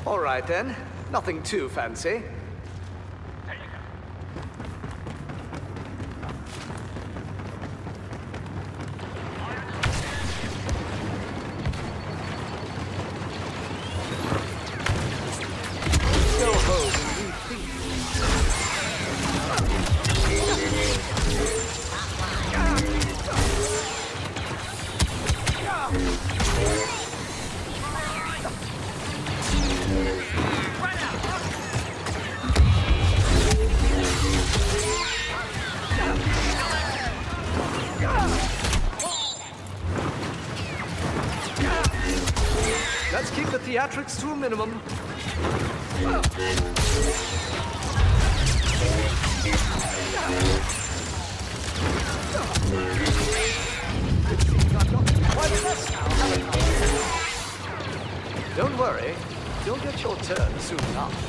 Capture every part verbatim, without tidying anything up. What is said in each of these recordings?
All right, then. Nothing too fancy. Go home and rethink. Let's keep the theatrics to a minimum. Don't worry, you'll get your turn soon enough.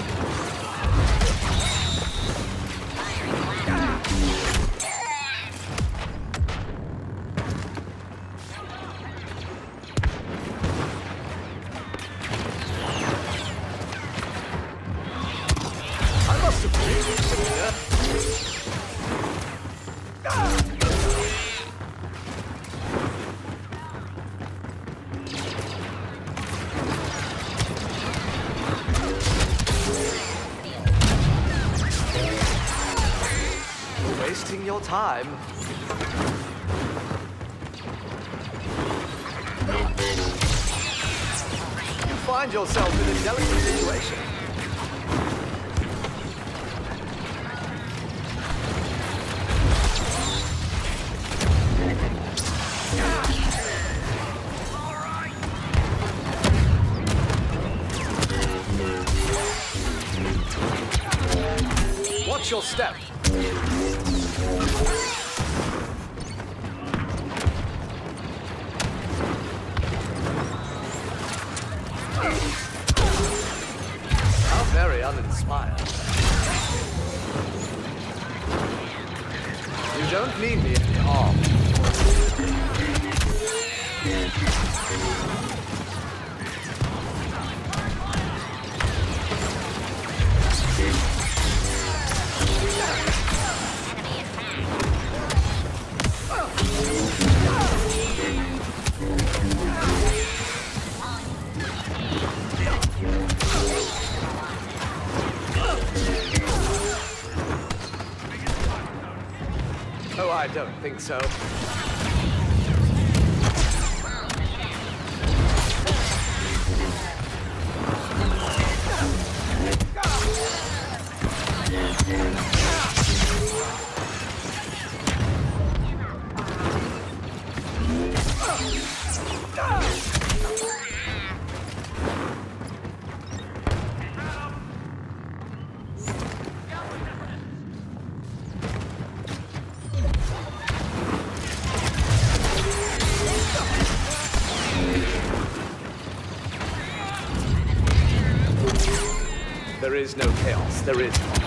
Wasting your time. You find yourself in a delicate situation. Watch your step. How very uninspired. You don't mean me any harm. Oh, I don't think so. There is no chaos. There is no.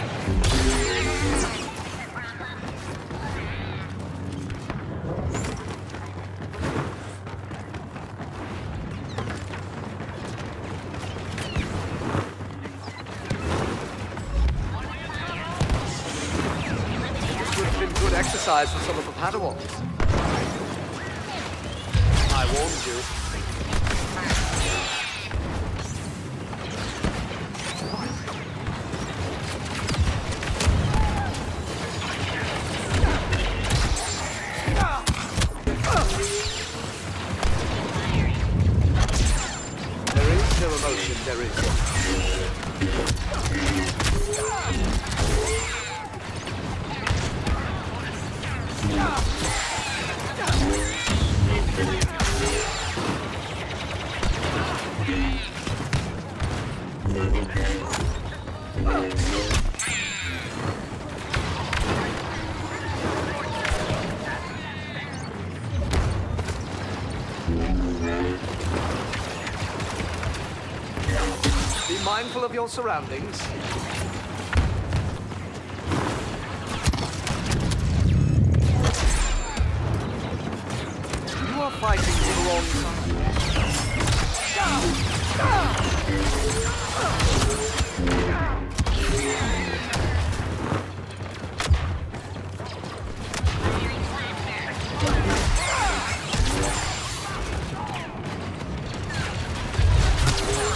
This would have been good exercise for some of the Padawans. I warned you. There is. Be mindful of your surroundings. You are fighting for the wrong side.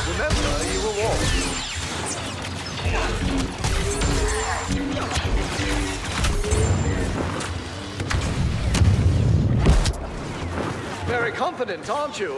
Remember, you were warned. Very confident, aren't you?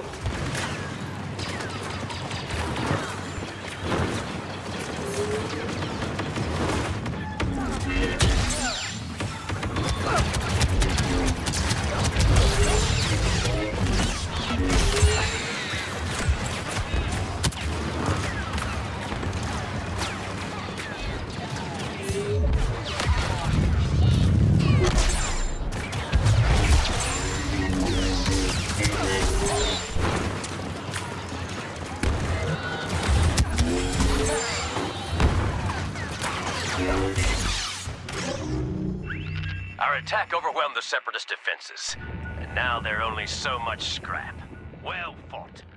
Our attack overwhelmed the Separatist defenses, and now they're only so much scrap. Well fought.